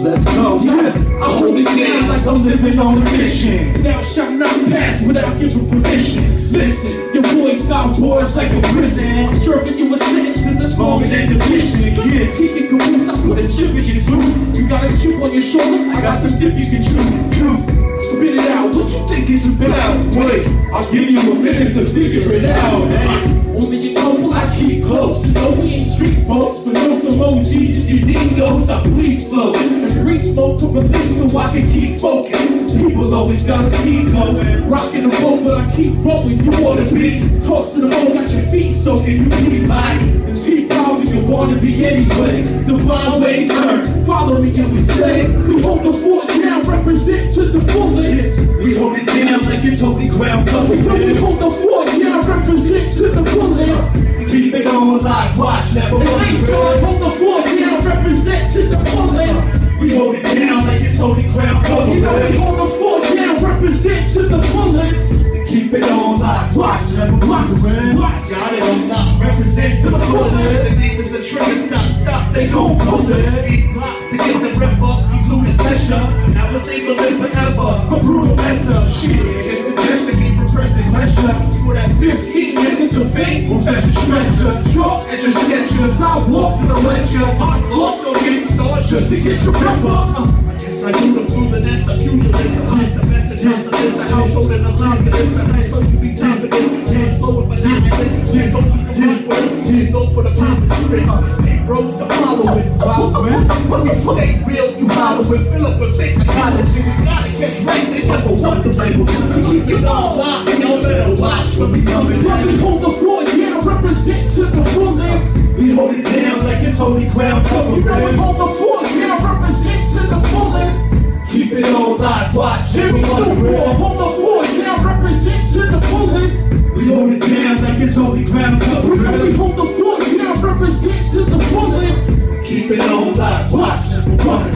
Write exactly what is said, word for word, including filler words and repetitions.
let's go. Yeah, I hold it down like I'm living on a mission. Thou shalt not pass without giving permission. Listen, your boys got boards like a prison. I'm serving you a sentence cause it's longer than division. Kid, kicking caboose, I put a chip in your tooth. You got a chip on your shoulder, I got some dip you can chew. Spit it out, what you think it's about? Wait, I'll give you a minute to figure it out. Hey. Only a couple I keep close. You know we ain't street folks, but know some O Gs if you need those. I bleed flow and breathe smoke to release so I can keep focused. People always got a speed going, rocking the boat, but I keep rolling. You wanna be tossed to the boat, got your feet soaking. You keep mine, and see probably you wanna be anyway. Divine ways learn, follow me and we say we hold the fort down, represent to the fullest. We hold it down like it's holy ground covered. We hold the fort down, represent to the fullest. Keep it on like watch, never and Ney Sean, hold the fort down, represent to the fullest. We hold it down like it's holy ground covered. You know we hold the fort down, represent to the fullest. Keep it on like watch, never watch, watch. Got it on lock, represent to the fullest. The niggas are trying stop, stop, they gon' go there. Eight blocks to get the rep up, you do the session. Now it's able to live forever, a brutal mess up. Shit, it's the best to keep repressing pressure. For that fifteen minutes of fame, we'll fetch a stretcher. Chalk at your sketchers, sidewalks in the lecture. Odds lost, don't get started just to get your rep up. I guess I do the foolishness, I'm cumulous. I'm the message out the list, I household and I'm live to this. I'm nice, so you be time for this. Can't slow it, but not this. Can't go for the rock with us. Can't go for the promise. Eight roads to follow it. Follow it. When you stay real, you follow it. Fill up with fake apologies. You gotta catch right, they never want the label. To keep you on lock, and y'all better watch when we coming. We hold the fort down, represent to the fullest. We hold it down like it's holy ground covered. You know we hold the fort down, represent to the fullest. Keep it on lock, watch, never want the real. Hold the fort down, represent to the fullest. We hold it down like it's holy ground covered. You know we hold the fort down, represent to the fullest. Keep it on lock, watch, never watch.